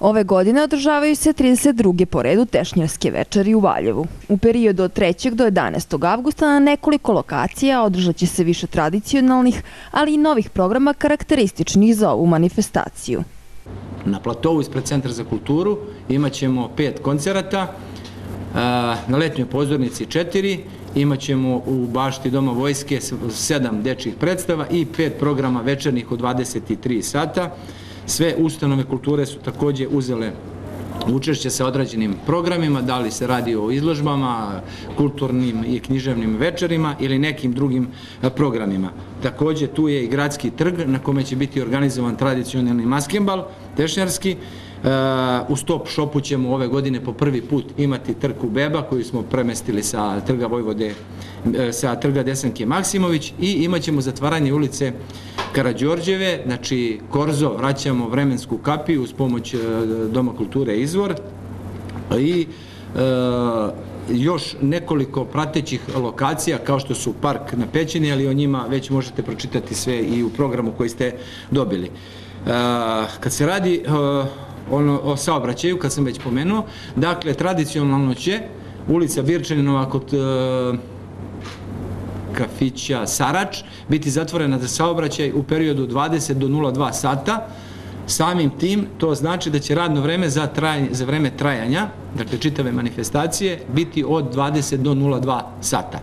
Ove godine održavaju se 32. po redu tešnjarske večeri u Valjevu. U periodu od 3. do 11. avgusta na nekoliko lokacija održat će se više tradicionalnih, ali i novih programa karakterističnih za ovu manifestaciju. Na platovu ispred Centra za kulturu imat ćemo 5 koncerata, na letnjoj pozornici 4, imat ćemo u bašti Doma vojske 7 dečjih predstava i 5 programa večernih od 23 sata. Sve ustanove kulture su također uzele učešće sa određenim programima, da li se radi o izložbama, kulturnim i književnim večerima ili nekim drugim programima. Također tu je i gradski trg na kome će biti organizovan tradicionalni maskembal, tešnjarski. U Stop Shopu ćemo ove godine po prvi put imati trku beba koju smo premestili sa trga Vojvode, sa trga Desanke Maksimović, i imat ćemo zatvaranje ulice Karađorđeve, znači Korzo, vraćamo vremensku kapiju uz pomoć Doma kulture Izvor i još nekoliko pratećih lokacija kao što su Park na Pećini, ali o njima već možete pročitati sve i u programu koji ste dobili. Kad se radi o saobraćaju, kad sam već pomenuo, dakle, tradicionalno će ulica Birčaninova kod kafića Sarač biti zatvorena za saobraćaj u periodu 20 do 02 sata. Samim tim, to znači da će radno vreme za vreme trajanja, dakle čitave manifestacije, biti od 20 do 02 sata.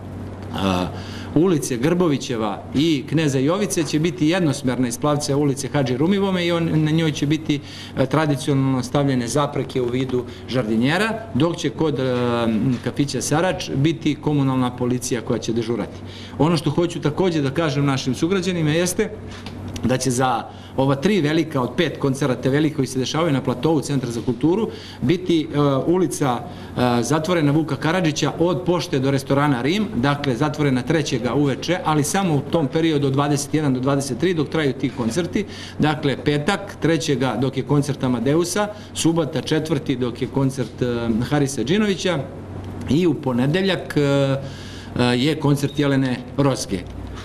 Ulice Grbovićeva i Kneza Jovice će biti jednosmerna iz pravca ulice Hadži Rumivome i na njoj će biti tradicionalno stavljene zapreke u vidu žardinjera, dok će kod kafića Sarač biti komunalna policija koja će dežurati. Ono što hoću također da kažem našim sugrađanima jeste da će za ova 3 velika od 5 koncerata velika koji se dešavaju na platovu Centra za kulturu biti ulica zatvorena Vuka Karadžića od pošte do restorana Rim, dakle zatvorena 3. uveče, ali samo u tom periodu od 21 do 23 dok traju ti koncerti, dakle petak 3. dok je koncert Amadeusa, subota 4. dok je koncert Harisa Džinovića i u ponedeljak je koncert Jelene Roske.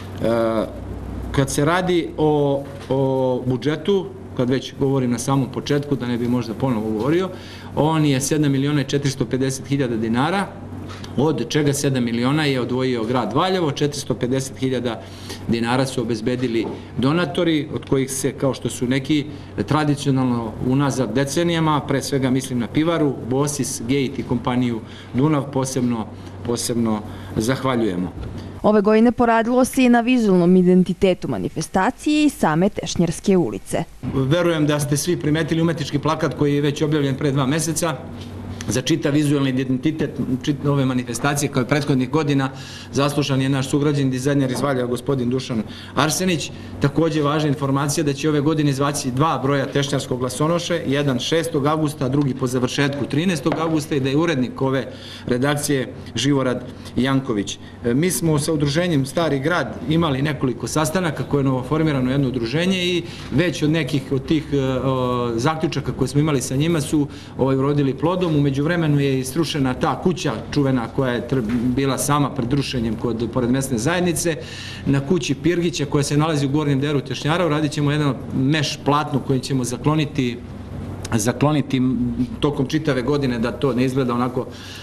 Kad se radi o budžetu, kad već govorim na samom početku, da ne bi možda ponovo govorio, on je 7.450.000 dinara, od čega 7 miliona je odvojio grad Valjevo, 450.000 dinara su obezbedili donatori, od kojih se, kao što su neki tradicionalno unazad decenijama, pre svega mislim na Pivaru, Bosis, Gate i kompaniju Dunav, posebno zahvaljujemo. Ove godine poradilo se i na vizualnom identitetu manifestacije i same Tešnjarske ulice. Verujem da ste svi primetili umetnički plakat koji je već objavljen pre 2 meseca za čitav vizualni identitet ove manifestacije, kao i prethodnih godina. Zaslušan je naš sugrađan dizajner iz Valjeva, gospodin Dušan Arsenić. Također važna informacija da će ove godine izvaći 2 broja tešnjarskog glasonoše, jedan 6. avgusta, a drugi po završetku 13. avgusta, i da je urednik ove redakcije Živorad Janković. Mi smo sa udruženjem Stari grad imali nekoliko sastanaka koje je novoformirano jedno udruženje i već od nekih od tih zaključaka koje smo imali sa njima su urodili plodom. U međuvremenu je isrušena ta kuća čuvena koja je bila sama pred rušenjem pored mesne zajednice. Na kući Pirgića koja se nalazi u gornjem delu Tešnjara uradit ćemo jedno meš platno koje ćemo zakloniti tokom čitave godine, da to ne izgleda onako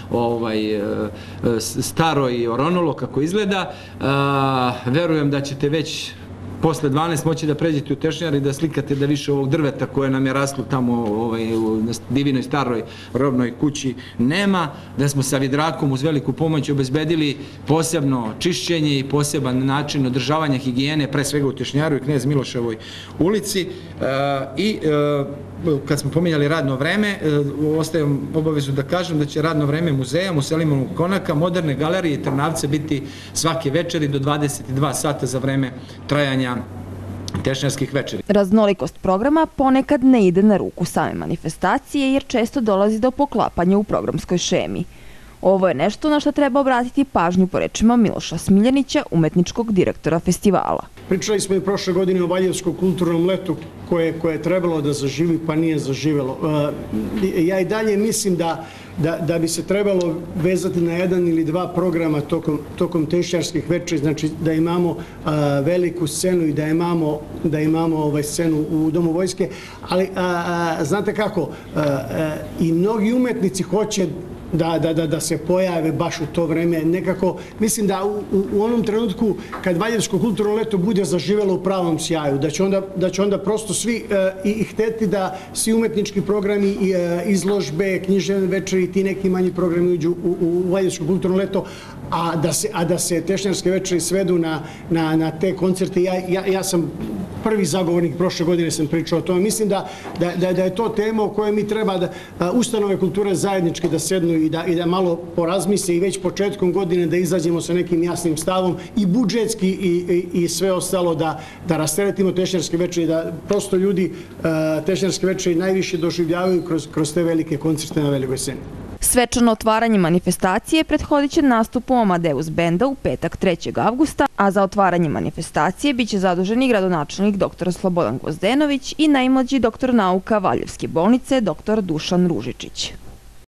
staro i oronulo kako izgleda. Verujem da ćete već posle 12 moći da pređete u Tešnjar i da slikate da više ovog drveta koje nam je raslo tamo u divinoj staroj robnoj kući nema, da smo sa vidrakom uz veliku pomoć obezbedili posebno čišćenje i poseban način održavanja higijene, pre svega u Tešnjaru i Knez Miloševoj ulici. I kad smo pominjali radno vreme, ostajem obavezu da kažem da će radno vreme muzeja Muselimovog konaka, Moderne galerije i Trnavca biti svake večeri do 22 sata za vreme trajanja tešnjarskih večeri. Raznolikost programa ponekad ne ide na ruku same manifestacije jer često dolazi do poklapanja u programskoj šemi. Ovo je nešto na što treba obratiti pažnju po rečima Miloša Smiljanića, umetničkog direktora festivala. Pričali smo i prošle godine o Valjevskom kulturnom letu koje je trebalo da zaživi pa nije zaživelo. Ja i dalje mislim da bi se trebalo vezati na jedan ili dva programa tokom tešnjarskih večeri, znači da imamo veliku scenu i da imamo scenu u Domu vojske, ali znate kako, i mnogi umetnici hoće da se pojave baš u to vreme. Nekako, mislim da u onom trenutku kad Valjevsko kulturno leto bude zaživelo u pravom sjaju, da će onda prosto svi i hteti da svi umetnički programi, izložbe, književne večeri i ti neki manji programi uđu u Valjevsko kulturno leto, a da se tešnjarske večeri svedu na te koncerte. Ja sam prvi zagovornik, prošle godine sam pričao o tome. Mislim da je to tema o kojoj mi treba ustanove kulture zajednički da sednu i da malo porazmisle i već početkom godine da izađemo sa nekim jasnim stavom i budžetski i sve ostalo da rasteretimo tešnjarske večeri, da prosto ljudi tešnjarske večeri najviše doživljavaju kroz te velike koncerte na velikoj sceni. Svečano otvaranje manifestacije prethodit će nastupu Amadeus benda u petak 3. avgusta, a za otvaranje manifestacije biće zaduženi gradonačelnik dr. Slobodan Gvozdenović i najmlađi doktor nauka Valjevske bolnice dr. Dušan Ružičić.